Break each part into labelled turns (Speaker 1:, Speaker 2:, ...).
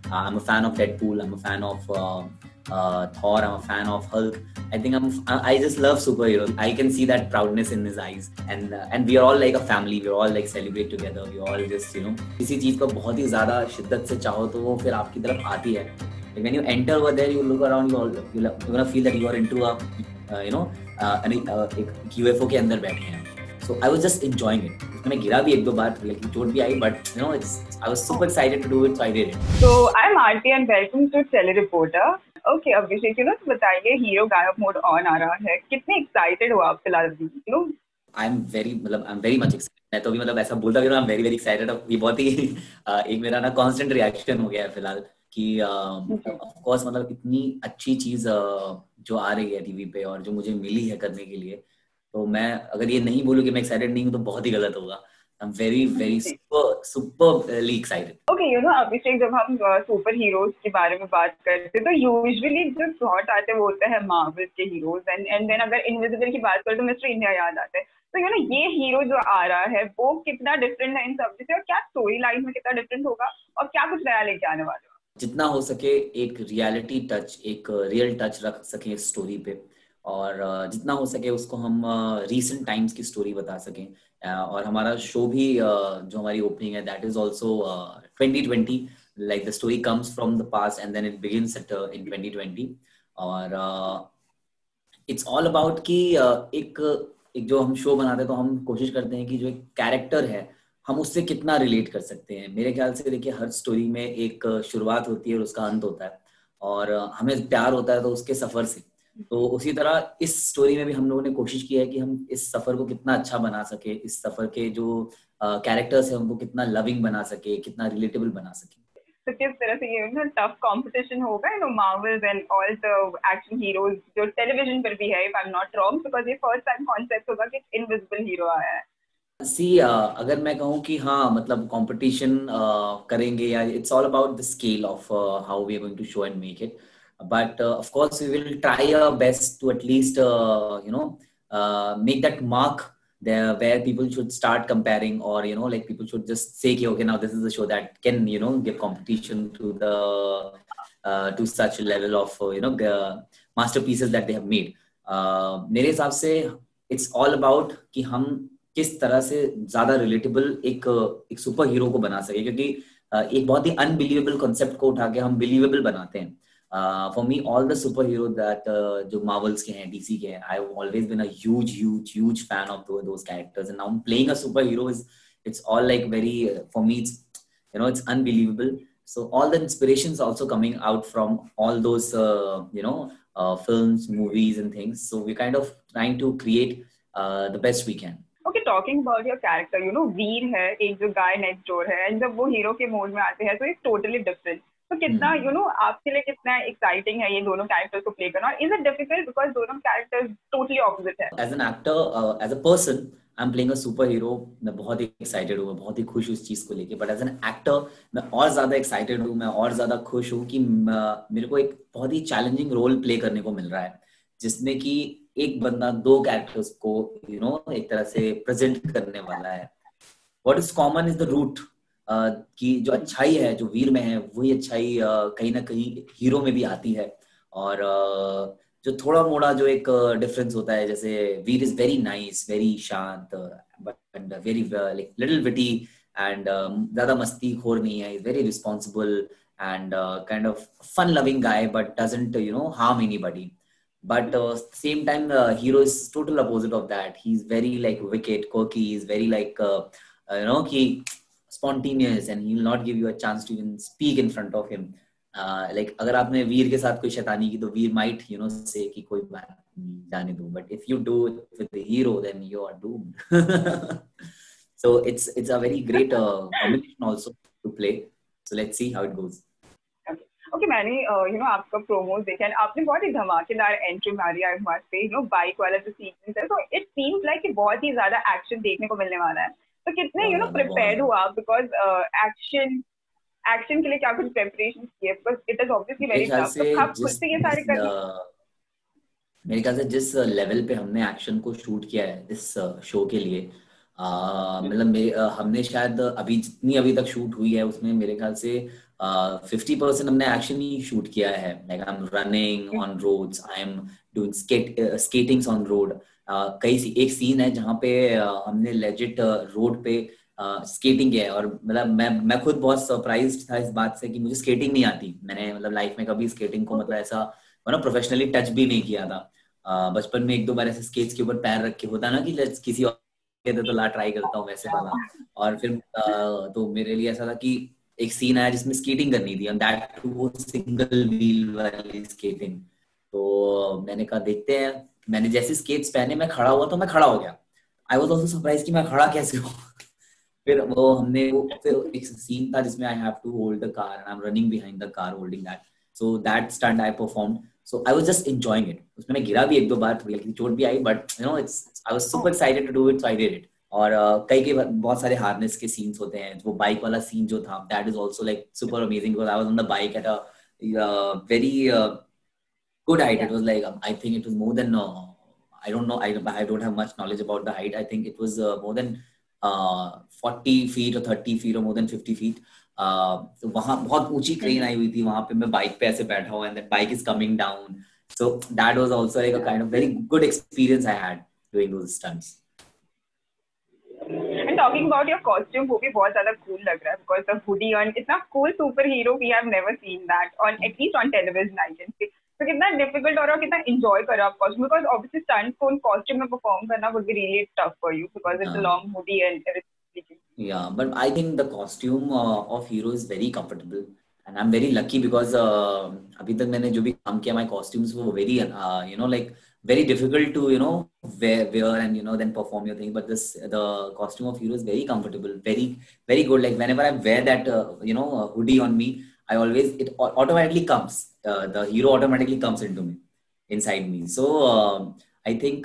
Speaker 1: I'm a fan of Deadpool. I'm a fan of Thor. I'm a fan of Hulk. I just love superheroes. I can see that proudness in his eyes, and we are all like a family. We all like celebrate together. We all just किसी चीज को बहुत ही ज़्यादा शिद्दत से चाहो तो वो फिर आपकी तरफ आती है. Like when you enter over there, you look around, you're gonna feel that you are into a एक UFO के अंदर बैठे हैं. So I was just enjoying it. मैं गिरा भी एक दो बार, लेकिन चोट भी आई, but I was super excited to do it, so I did it.
Speaker 2: So I'm Aarti and welcome to TellyReporter. Okay, Abhishek, तो बताइए हीरो गायब मोड ऑन आ रहा है, कितने एक्साइटेड हो आप फिलहाल?
Speaker 1: I'm very much excited. मैं तो भी ऐसा बोलता हूँ, I'm very very excited. ये बहुत ही एक मेरा ना constant reaction हो गया है फिलहाल कि of course इतनी अच्छी चीज जो आ रही है टीवी पे और जो मुझे मिली है करने के लिए, तो मैं अगर ये नहीं बोलूँ कि मैं एक्साइटेड नहीं हूँ तो बहुत ही गलत होगा. I'm very superly excited.
Speaker 2: Okay, अभिषेक, जब हम सुपर हीरोज के बारे में बात करते हैं तो यूजुअली जो थॉट आते हैं वो होते हैं मार्वल के हीरोज, एंड देन अगर इनविजिबल की बात करें तो मिस्टर इंडिया याद आता है. तो ये हीरो जो आ रहा है वो कितना डिफरेंट है इन सब से, और क्या स्टोरी लाइन में कितना डिफरेंट होगा और क्या कुछ नया लेके आने वाले हो?
Speaker 1: जितना हो सके एक रियलिटी टच, एक रियल टच रख सके स्टोरी पे, और जितना हो सके उसको हम रीसेंट टाइम्स की स्टोरी बता सकें. और हमारा शो भी जो हमारी ओपनिंग है that is also 2020, like the story comes from the past and then it begins in 2020. और इट्स ऑल अबाउट कि एक जो हम शो बनाते हैं तो हम कोशिश करते हैं कि जो एक कैरेक्टर है हम उससे कितना रिलेट कर सकते हैं. मेरे ख्याल से देखिए, हर स्टोरी में एक शुरुआत होती है और उसका अंत होता है, और हमें प्यार होता है तो उसके सफर से. तो उसी तरह इस स्टोरी में भी हम लोगों ने कोशिश की है कि हम इस सफर को कितना अच्छा बना सके, इस सफर के जो कैरेक्टर्स है उनको कितना लविंग बना सके, कितना रिलेटेबल बना सके.
Speaker 2: तो किस तरह से ये टफ कंपटीशन होगा Marvels and all the action heroes जो टेलीविजन पर भी है, if I am not wrong, because ये फर्स्ट टाइम कॉन्सेप्ट होगा कि इनविजिबल हीरो आया है.
Speaker 1: अगर मैं कहूँ कि हाँ कंपटीशन करेंगे, या it's all about the scale of how we are going to show and make it. But of course, we will try our best to at least, make that mark there where people should start comparing, or like people should just say, okay, now this is a show that can give competition to the to such a level of masterpieces that they have made. मेरे हिसाब से it's all about कि हम किस तरह से ज्यादा relatable एक सुपर हीरो को बना सके, क्योंकि एक बहुत ही अनबिलीवेबल कॉन्सेप्ट को उठा के हम बिलीवेबल बनाते हैं. For me, all the superheroes that जो Marvels के हैं, DC के हैं, I've always been a huge fan of those characters, and now playing a superhero it's all like very for me it's unbelievable. So all the inspirations also coming out from all those films, movies and things. So we're kind of trying to create the best we can.
Speaker 2: Okay, talking about your character, Veer है एक जो guy next door है, and जब वो hero के mode में आते हैं तो it's totally different. तो कितना आपके लिए कितना एक्साइटिंग है ये दोनों कैरेक्टर्स को प्ले करना, और इज इट डिफिकल्ट बिकॉज़ दोनों कैरेक्टर्स टोटली ऑपोजिट है?
Speaker 1: As an actor, as a person, I am playing a super hero. मैं बहुत ही एक्साइटेड हूँ, बहुत ही खुश हूँ इस चीज को लेके. बट एज एन एक्टर मैं और ज्यादा एक्साइटेड हूँ, मैं और ज्यादा खुश हूँ कि मेरे को एक बहुत ही चैलेंजिंग रोल प्ले करने को मिल रहा है, जिसमें कि एक बंदा दो कैरेक्टर्स को एक तरह से प्रेजेंट करने वाला है. What is common is the root, कि जो अच्छाई है जो वीर में है वही अच्छाई कहीं ना कहीं हीरो में भी आती है. और जो थोड़ा मोड़ा जो एक डिफरेंस होता है, जैसे Veer is very nice, very शांत, but very like little witty, and ज्यादा मस्ती खोर नहीं है. Is very responsible and kind of fun loving guy, but doesn't harm anybody. But same time, hero is total opposite of that. He's very like wicked, quirky. He's very like कि spontaneous, and he will not give you a chance to even speak in front of him. Like अगर आपने वीर के साथ कोई शैतानी की तो वीर might say कि कोई बात नहीं, जाने दो. But if you do it with the hero, then you are doomed. So it's a very great combination also to play. So let's see how it goes.
Speaker 2: Okay, मैंने आपका प्रोमोज देखा है, आपने बहुत ही धमाकेदार एंट्री मारी है वहाँ से, बाइक वाला जो सीक्वेंस है, तो इट सीम्स लाइक कि बहुत ही ज्यादा एक्शन देखने को मिलने वाला है. तो कितने प्रिपेयर्ड हो आप, बिकॉज एक्शन के लिए क्या कुछ प्रिपरेशन किए, because it is obviously very tough. तो आप खुद से ये सारे कर
Speaker 1: मेरे ख्याल से जिस लेवल पे हमने एक्शन को शूट किया है इस शो के लिए, हमने शायद अभी जितनी अभी तक शूट हुई है उसमें मेरे ख्याल से 50% हमने एक्चुअली शूट किया है, like I am running on roads, I am doing skatings on road. एक सीन है जहाँ पे हमने लेजिट रोड पे स्केटिंग किया है, और मतलब मैं खुद बहुत सरप्राइज्ड था इस बात से कि मुझे स्केटिंग नहीं आती. मैंने मतलब लाइफ में कभी स्केटिंग को मतलब ऐसा प्रोफेशनली टच भी नहीं किया था. बचपन में एक दो बार ऐसे स्केट्स के ऊपर पैर रख के होता ना कि लेट्स किसी और कहते तो ला ट्राई करता हूँ वैसे वाला. और फिर तो मेरे लिए ऐसा था कि एक सीन आया जिसमें स्केटिंग करनी थी, एंड दैट वो सिंगल व्हील वाली स्केटिंग. तो मैंने कहा देखते हैं. मैंने जैसे स्केट्स पहने, मैं खड़ा हुआ तो मैं खड़ा हो गया. आई वाज आल्सो सरप्राइज कि मैं खड़ा कैसे हूँ. फिर एक सीन था जिसमें I have to hold the car and I am running behind the car holding that. So that stunt I performed. So I was just enjoying it. उसमें मैं गिरा भी एक दो बार, थोड़ी हल्की चोट भी आई, but it's I was super excited to do it, so I did it. और कई बहुत सारे हार्नेस के सीन्स होते हैं. वो बाइक वाला सीन जो था, that is also like super amazing, because I was on the bike at a very good height. It was like, I think it was more than, I don't know, I don't have much knowledge about the height. I think it was more than 40 feet or 30 feet or more than 50 feet. तो वहाँ बहुत ऊंची crane आई हुई थी. वहाँ पे मैं bike पे ऐसे बैठा हुआ, and that bike is coming down. So that was also like a kind of very good experience I had doing those stunts.
Speaker 2: And talking about your costume, वो भी बहुत ज़्यादा cool लग रहा है, because the hoodie on, इतना cool superhero we have never seen that on, at least on television I can say. तो कितना difficult और कितना enjoy करा आप costume, because obviously stunt को उन costume में perform करना would be really tough for you because it's a long hoodie and everything.
Speaker 1: Yeah, but I think the costume of hero is very comfortable, and I'm very lucky because अभी तक मैंने जो भी काम किया, my costumes were very like very difficult to wear and then perform your thing. But the costume of hero is very comfortable, very very good. Like whenever I wear that hoodie on me, it automatically comes. The hero automatically comes inside me. So I think.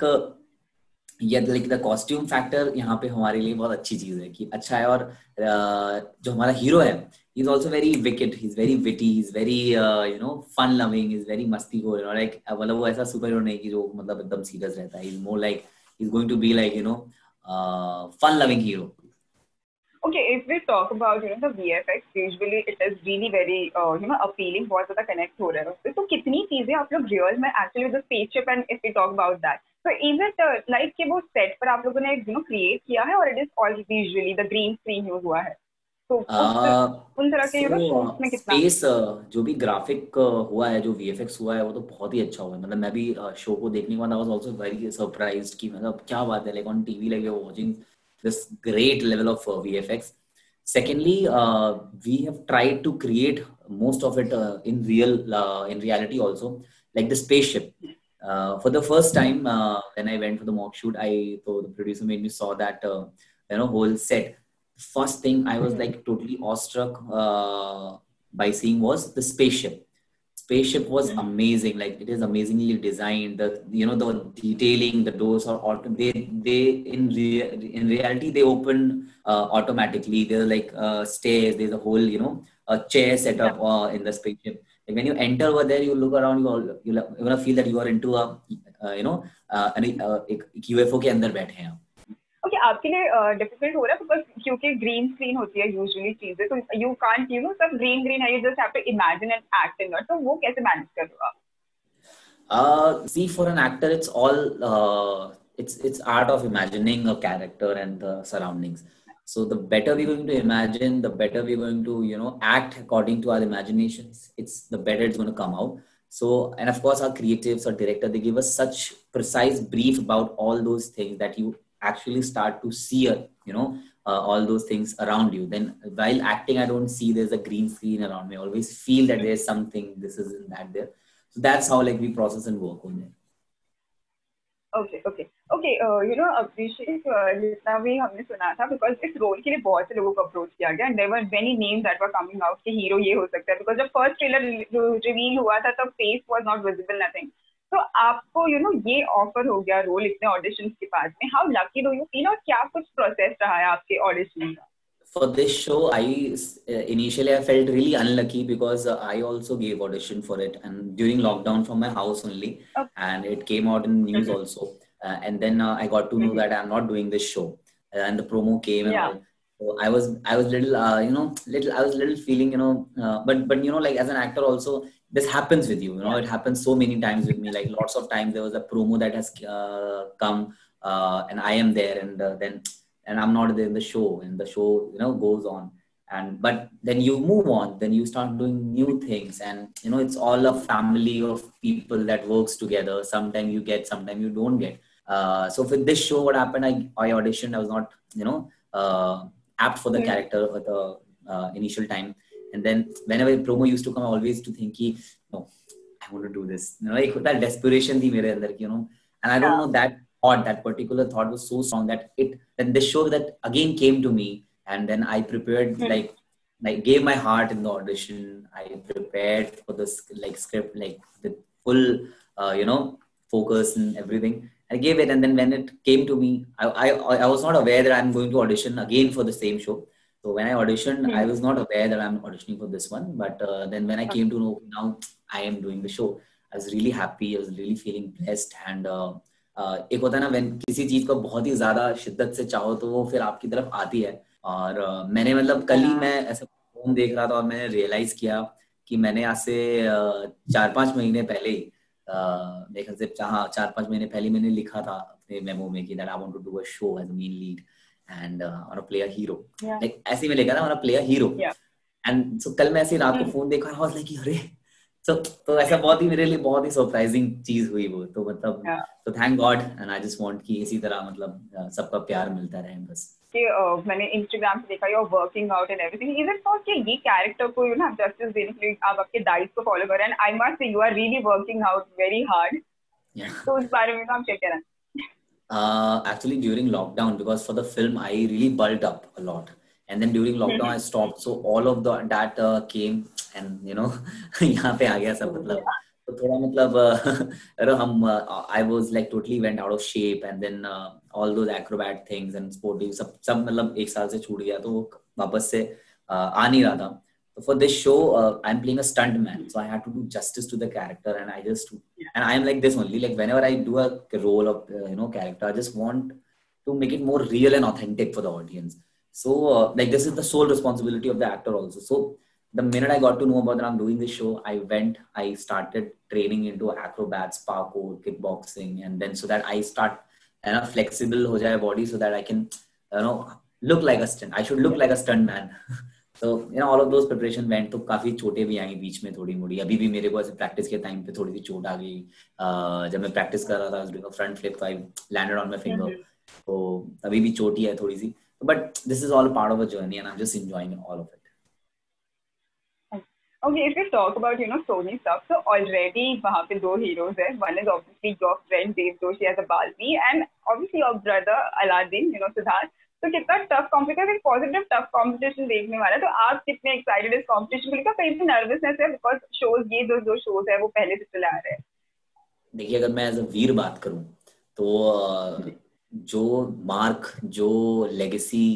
Speaker 1: Like the costume factor यहाँ पे हमारे लिए बहुत अच्छी चीज है कि अच्छा है. और जो हमारा हीरो है, he is also very wicked, he is very witty, he is very fun loving, he is very मस्तीखोर. लाइक मतलब वो ऐसा सुपर हीरो नहीं कि जो मतलब एकदम सीरियस रहता है. He is more like he is going to be like fun loving hero.
Speaker 2: Okay, if we talk about the VFX, usually it is really very appealing. बहुत ज़्यादा connect हो रहा है उससे. तो कितनी चीजें आप लोग real में actually with the spaceship, and if we talk about that, so is it like कि वो set पर आप लोगों ने create किया है, और it is all visually the green screen use हुआ है? तो उन तरह के शूट्स में कितना
Speaker 1: स्पेस जो भी ग्राफिक हुआ है, जो वीएफएक्स हुआ है, वो तो बहुत ही अच्छा हुआ है. मतलब मैं भी शो को देखने के बाद I was also very surprised कि मतलब क्या बात है, like on TV like we are watching this great level of VFX. Secondly, we have tried to create most of it in reality also, like the spaceship. For the first time, when I went for the mock shoot, so the producer made me saw that whole set. First thing I was like totally awestruck by seeing was the spaceship. Spaceship was amazing. Like it is amazingly designed. The the detailing, the doors are they in reality they open automatically. There's like stairs. There's a whole a chair set up in the spaceship. Like when you enter over there, you look around. You're gonna feel that you are into a एक UFO के अंदर बैठे हैं.
Speaker 2: Okay, आपके लिए difficult हो रहा है बिकॉज क्योंकि ग्रीन स्क्रीन होती है यूजुअली चीजें, तो यू कांट सब ग्रीन है, you just have to imagine and act in it. तो वो कैसे मैनेज कर रहे हो आप?
Speaker 1: See, for an actor, it's all it's art of imagining a character and the surroundings. So the better we're going to imagine, the better we're going to act according to our imaginations. The better it's going to come out. So, and of course, our creatives or director, they give us such precise brief about all those things that you actually start to see all those things around you. Then while acting, I don't see there's a green screen around me. I always feel that there's something, this is and that there. So that's how like we process and work on it.
Speaker 2: Okay. Abhishek, जितना भी हमने सुना था, because इस role के लिए बहुत से लोगों को अप्रोच किया गया, and there were many names that were coming out कि हीरो ये हो सकता है, बिकॉज जब फर्स्ट ट्रेलर रिवील हुआ था तब face was not visible, nothing. तो आपको ये ऑफर हो गया रोल इतने ऑडिशंस के बाद में. How lucky do you feel, और क्या कुछ प्रोसेस रहा है आपके ऑडिशन का?
Speaker 1: For this show, initially I felt really unlucky because I also gave audition for it, and during lockdown from my house only, and it came out in news also, and then I got to know that I'm not doing this show, and the promo came and all. So I was little, I was little feeling, but like as an actor also, this happens with you. It happens so many times with me. Like lots of times there was a promo that has come, and I am there, and I'm not there in the show, and the show goes on, but then you move on, then you start doing new things, and it's all a family of people that works together. Sometimes you get, sometimes you don't get. So for this show, what happened? I auditioned. I was not apt for the character at the initial time. And then whenever promo used to come, I always used to think, no, I want to do this. Like that desperation thi mere andar, and I don't know, that particular thought was so strong that then this show that again came to me, and then I prepared, like gave my heart in the audition. I prepared for this like script, like with full, focus and everything. I gave it, and then when it came to me, I was not aware that I'm going to audition again for the same show. So when I auditioned, I was not aware that I'm auditioning for this one. But then when I came to know now I am doing the show, I was really happy. I was really feeling blessed. And एक होता है ना, when किसी चीज को बहुत ही ज्यादा शिद्दत से चाहो तो वो फिर आपकी तरफ आती है. और मैंने मतलब कल ही मैं ऐसा फोन देख रहा था और मैंने रियलाइज किया कि मैंने आज से 4-5 महीने पहले ही मेरे ख्याल से 4-5 महीने पहले मैंने लिखा था अपने मेमो में कि that I want to do a show as a main lead and I want to play a hero. Like ऐसे में लिखा था I want to play a hero. And so कल मैं ऐसे रात को फोन देखा, I was like अरे, तो ऐसा बहुत ही मेरे लिए बहुत ही सरप्राइजिंग चीज हुई वो. तो मतलब तो thank God, and I just want कि इसी तरह मतलब सबका प्यार मिलता रहे बस.
Speaker 2: मैंने इंस्टाग्राम पे देखा, you are working out and everything. Is it for कि ये कैरेक्टर को जस्टिस देने के लिए आप आपके डाइट को फॉलो करें, and I must say you are really working out very hard. तो उस बारे में आप क्या कह रहे हैं?
Speaker 1: Actually during lockdown, because for the film I really bulked up a lot, and then during lockdown I stopped, so all of that came, and यहाँ पे आ गया सब. मतलब तो थोड़ा मतलब हम I was like totally went out of shape, and then all those acrobat things and sport सब मतलब एक साल से छूट गया, तो वो वापस से आ नहीं रहा था. So for this show, I'm playing a stunt man, so I had to do justice to the character, and and I am like this only. Like whenever I do a role of character, I just want to make it more real and authentic for the audience. So like this is the sole responsibility of the actor also. So the minute I got to know about that I'm doing this show, I started training into acrobats, parkour, kickboxing, and then so that I start flexible ho jaye body, so that I can look like a stunt. I should look like a stunt man. So all of those preparation went. तो काफी चोटें भी आई बीच में थोड़ी मोड़ी. अभी भी मेरे को ऐसे प्रैक्टिस के टाइम पे थोड़ी सी चोट आ गई. जब मैं प्रैक्टिस कर रहा था, I was doing a front flip, so I landed on my finger. तो अभी भी चोट ही है थोड़ी सी. But this is all a part of a journey, and I'm just enjoying all of it.
Speaker 2: Okay, if we talk about Sony stuff, so already वहाँ पे 2 heroes है. One is obviously your friend Dev Joshi as a Balvi, and obviously your brother Aladdin, Siddharth. तो कितना tough competition, एक positive tough competition देखने वाला है. तो आप कितने एक्साइटेड इस कॉम्पिटिशन को लेकर? कहीं भी नर्वसनेस है बिकॉज शोज, ये दो शोज है वो पहले से चले आ रहे हैं.
Speaker 1: देखिए, अगर मैं एज अ वीर बात करूं तो जो मार्क, जो लेगेसी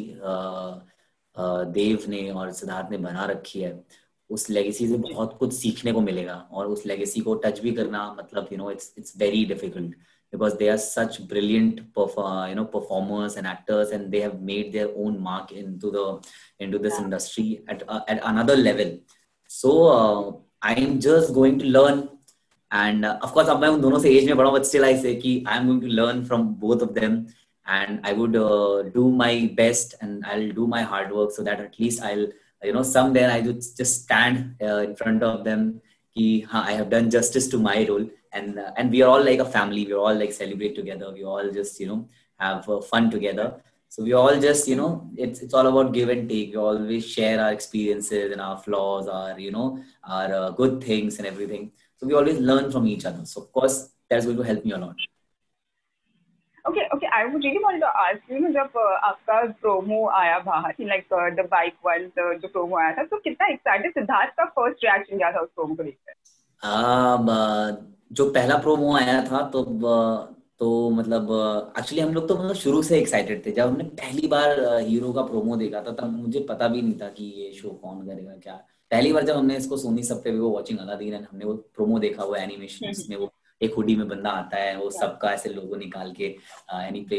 Speaker 1: देव ने और सिद्धार्थ ने बना रखी है, उस लेगेसी से बहुत कुछ सीखने को मिलेगा. और उस लेगेसी को टच भी करना मतलब it's very difficult, because they are such brilliant performers and actors, and they have made their own mark into this industry at another level. So I am just going to learn, and of course अब मैं उन दोनों से as में बड़ा हूं, but still I say कि I am going to learn from both of them, and I would do my best, and I'll do my hard work, so that at least I'll someday I would just stand in front of them कि हाँ, I have done justice to my role, and we are all like a family. We all like celebrate together. We all just have fun together. So we all just it's all about give and take. We always share our experiences and our flaws, our good things and everything. So we always learn from each other. So of course that's going to help me a lot.
Speaker 2: Okay, I would really wanted to ask you, जब आपका promo आया बाहर, like the bike one, जो promo आया था, तो कितना excited? Siddharth का फर्स्ट रिएक्शन क्या था उस प्रोमो को लेकर?
Speaker 1: जो पहला प्रोमो आया था तो मतलब एक्चुअली हम लोग तो मतलब शुरू से एक्साइटेड थे. जब हमने पहली बार हीरो का प्रोमो देखा था, तब मुझे पता भी नहीं था कि ये शो कौन करेगा क्या. पहली बार जब हमने इसको सोनी सब पे वो वॉचिंग अलादीन, हमने वो प्रोमो देखा, वो एनिमेशन जिसमें वो एक हुडी में बंदा आता है, वो सबका ऐसे लोगो निकाल के एनी प्लेज,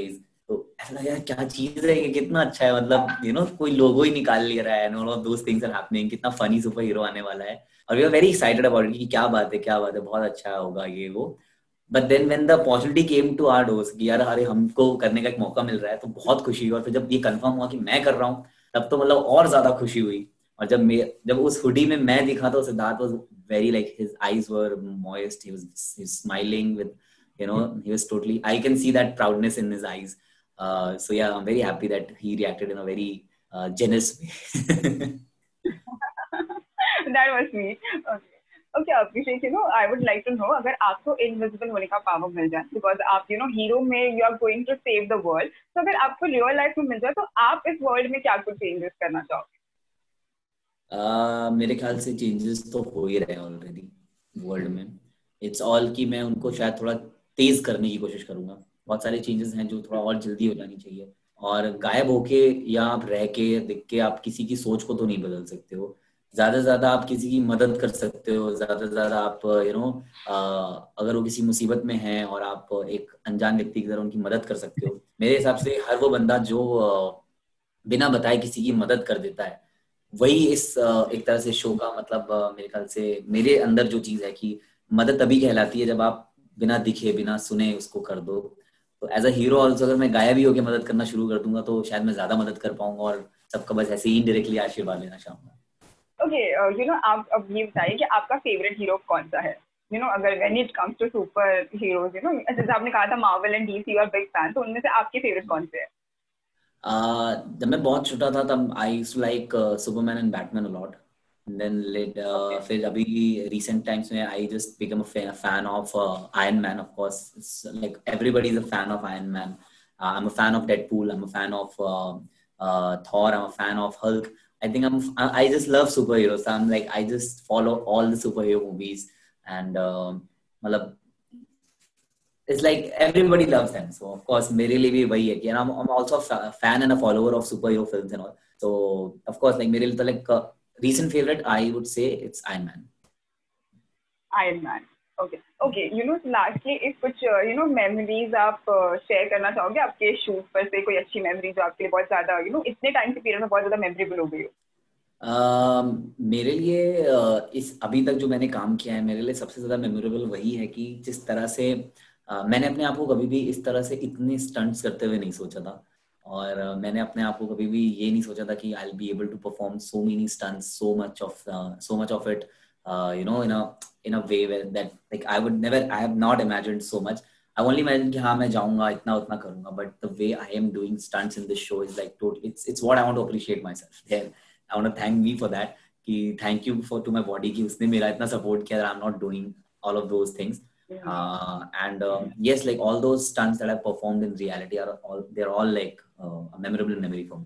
Speaker 1: तो ऐसा लगा यार क्या चीज है, ये कितना अच्छा है, मतलब कोई लोगो ही निकाल ले रहा है and all of those things are happening, कितना फनी सुपर हीरो आने वाला है, और we are very excited about it कि क्या बात है, क्या बात है, बहुत अच्छा होगा ये वो। But then when the opportunity came to our doors कि यार अरे हमको करने का एक मौका मिल रहा है, तो बहुत खुशी हुई। और फिर जब ये कंफर्म हुआ कि मैं कर रहा हूँ, तब तो मतलब और ज्यादा खुशी हुई। और जब उस हुडी में मैं दिखा तो Siddharth was very like, his eyes were moist, he was smiling with, he was totally, I can see that proudness in his eyes. So yeah, I'm very happy that he reacted in a very generous way.
Speaker 2: That was sweet. Okay. Okay, Abhishek, I would like to know, अगर आपको invisible होने का power मिल जाए, because आप hero में you are going to save the world, तो अगर आपको रियल लाइफ में मिल जाए तो आप इस वर्ल्ड में क्या कुछ चेंजेस करना चाहोगे?
Speaker 1: मेरे ख्याल से चेंजेस तो हो ही रहे हैं ऑलरेडी वर्ल्ड में। इट्स ऑल कि मैं उनको शायद थोड़ा तेज करने की कोशिश करूंगा। बहुत सारे चेंजेस हैं जो थोड़ा और जल्दी हो जानी चाहिए, और गायब होके या आप रह के दिख के आप किसी की सोच को तो नहीं बदल सकते हो। ज्यादा से ज्यादा आप किसी की मदद कर सकते हो, ज्यादा से ज्यादा आप अगर वो किसी मुसीबत में है और आप एक अनजान व्यक्ति की तरह उनकी मदद कर सकते हो। मेरे हिसाब से हर वो बंदा जो बिना बताए किसी की मदद कर देता है, वही इस एक तरह से शो का मतलब, मेरे ख्याल से मेरे अंदर जो चीज है कि मदद तभी कहलाती है जब आप बिना दिखे बिना सुने उसको कर दो। तो एज अ हीरो ऑल्सो अगर मैं गायब ही होकर मदद करना शुरू कर दूंगा तो शायद मैं ज्यादा मदद कर पाऊंगा, और सबका बस ऐसे ही इनडायरेक्टली आशीर्वाद लेना चाहूंगा।
Speaker 2: ओके, आप अब ये बताइए कि आपका फेवरेट हीरो कौन सा है? अगर when it comes to super heroes, जैसे आपने कहा था मार्वल एंड डीसी और बिग फैन, तो उनमें से आपके फेवरेट कौन से हैं?
Speaker 1: जब मैं बहुत छोटा था तब I used to like Superman and Batman a lot. Then let
Speaker 2: okay.
Speaker 1: फिर अभी recent times में I just become a fan of Iron Man, of course it's like everybody is a fan of Iron Man. I'm a fan of Deadpool, I'm a fan of Thor, I'm a fan of Hulk. I think I just love superheroes, so I'm like I just follow all the superhero movies, and मतलब it's like everybody loves them. So of course मेरे लिए भी वही है कि I'm also a fan and a follower of superhero films and all. So of course like मेरे लिए तो like recent favorite I would say it's Iron Man.
Speaker 2: Iron Man. Okay. Okay, lastly if कुछ memories आप share करना चाहोगे आपके shoot पर से, कोई अच्छी मेमोरी जो आपके लिए बहुत ज्यादा इतने टाइम के पीरियड में बहुत ज्यादा मेमोरेबल हो गई हो?
Speaker 1: मेरे लिए इस अभी तक जो मैंने काम किया है, मेरे लिए सबसे ज्यादा मेमोरेबल वही है कि जिस तरह से मैंने अपने आप को कभी भी इस तरह से इतने स्टंट्स करते हुए नहीं सोचा था। और मैंने अपने आप को कभी भी ये नहीं सोचा था कि I will be able to perform so many stunts, so much of it in a way where that like I have not imagined so much. I only imagined कि हाँ मैं जाऊंगा इतना उतना करूंगा, but the way I am doing stunts in this show is like totally, it's what I want to appreciate myself there. I want to thank me for that, कि thank you for to my body कि उसने मेरा इतना support किया that I'm not doing all of those things. And yes, like all those stunts that I've performed in reality are all, they're all like a memorable memory for me.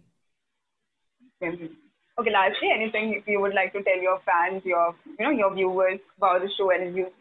Speaker 2: Okay, lastly, anything if you would like to tell your fans, your viewers about the show and reviews?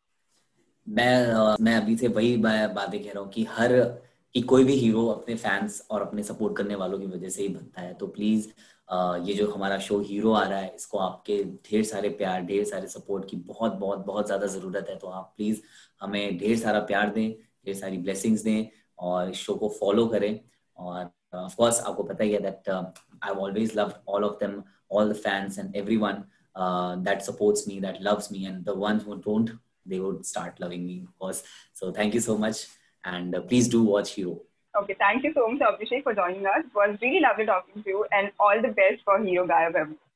Speaker 1: मैं अभी से वही बातें कह रहा हूँ कि कोई भी हीरो अपने फैंस और अपने सपोर्ट करने वालों की वजह से ही बनता है। तो प्लीज ये जो हमारा शो हीरो आ रहा है, इसको आपके ढेर सारे प्यार, ढेर सारे सपोर्ट की बहुत बहुत बहुत ज्यादा जरूरत है। तो आप प्लीज हमें ढेर सारा प्यार दें, ढेर सारी ब्लेसिंग्स दें, और इस शो को फॉलो करें। और ऑफ कोर्स आपको पता ही है that I have always loved all of them, all the fans and everyone that supports me, that loves me, and the ones who don't, they would start loving me, of course. So thank you so much, and please do watch Hero.
Speaker 2: Okay, thank you so much, Abhishek, for joining us. It was really lovely talking to you, and all the best for Hero Gayab Mode On.